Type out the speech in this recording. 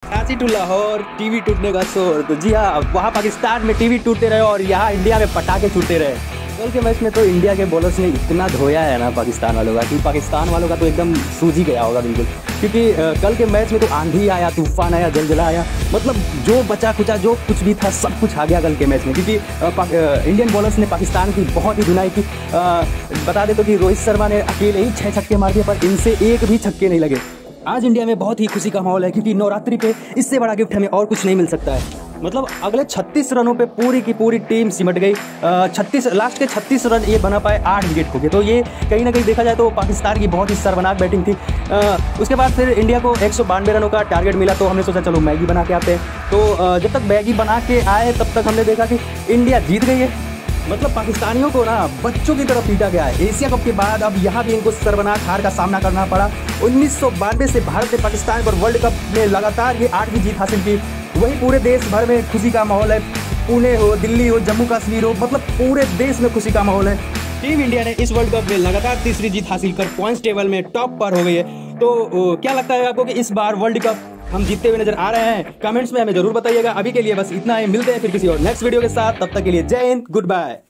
Karachi to Lahore TV टूटने का शोर। तो जी हाँ, वहाँ पाकिस्तान में टीवी टूटते रहे और यहाँ इंडिया में पटाखे छूटते रहे। कल के मैच में तो इंडिया के बॉलर्स ने इतना धोया है ना पाकिस्तान वालों का कि पाकिस्तान वालों का तो एकदम सूझ ही गया होगा बिल्कुल। क्योंकि कल के मैच में तो आंधी आया, तूफान आया, जलजला आया, मतलब जो बचा खुचा जो कुछ भी था सब कुछ आ गया कल के मैच में। क्योंकि इंडियन बॉलर्स ने पाकिस्तान की बहुत ही धुनाई की। बता दे तो कि रोहित शर्मा ने अकेले ही 6 छक्के मार दिए, पर इनसे एक भी छक्के नहीं लगे। आज इंडिया में बहुत ही खुशी का माहौल है क्योंकि नवरात्रि पे इससे बड़ा गिफ्ट हमें और कुछ नहीं मिल सकता है। मतलब अगले 36 रनों पे पूरी की पूरी टीम सिमट गई। लास्ट के 36 रन ये बना पाए, 8 विकेट खो गए। तो ये कहीं ना कहीं देखा जाए तो पाकिस्तान की बहुत ही शर्मनाक बैटिंग थी। उसके बाद फिर इंडिया को 192 रनों का टारगेट मिला, तो हमने सोचा चलो मैगी बना के आते हैं। तो जब तक मैगी बना के आए तब तक हमने देखा कि इंडिया जीत गई है। मतलब पाकिस्तानियों को ना बच्चों की तरफ पीटा गया है। एशिया कप के बाद अब यहाँ भी इनको शर्मनाक हार का सामना करना पड़ा। 1992 से भारत ने पाकिस्तान पर वर्ल्ड कप में लगातार ये 8वीं जीत हासिल की। वही पूरे देश भर में खुशी का माहौल है। पुणे हो, दिल्ली हो, जम्मू कश्मीर हो, मतलब पूरे देश में खुशी का माहौल है। टीम इंडिया ने इस वर्ल्ड कप में लगातार तीसरी जीत हासिल कर पॉइंट्स टेबल में टॉप पर हो गई है। तो क्या लगता है आपको कि इस बार वर्ल्ड कप हम जीतते हुए नजर आ रहे हैं? कमेंट्स में हमें जरूर बताइएगा। अभी के लिए बस इतना ही, मिलते हैं फिर किसी और नेक्स्ट वीडियो के साथ। तब तक के लिए जय हिंद, गुड बाय।